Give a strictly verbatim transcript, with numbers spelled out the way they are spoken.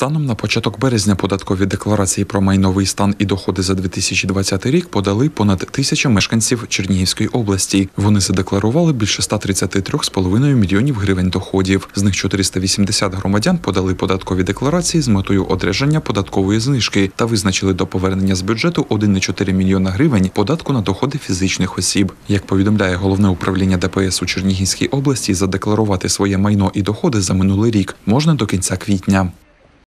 Станом на початок березня податкові декларації про майновий стан і доходи за дві тисячі двадцятий рік подали понад тисяча мешканців Чернігівської області. Вони задекларували більше ста тридцяти трьох з половиною мільйонів гривень доходів. З них чотириста вісімдесят громадян подали податкові декларації з метою одержання податкової знижки та визначили до повернення з бюджету один цілих чотири мільйона гривень податку на доходи фізичних осіб. Як повідомляє Головне управління Де Пе Ес у Чернігівській області, задекларувати своє майно і доходи за минулий рік можна до кінця квітня.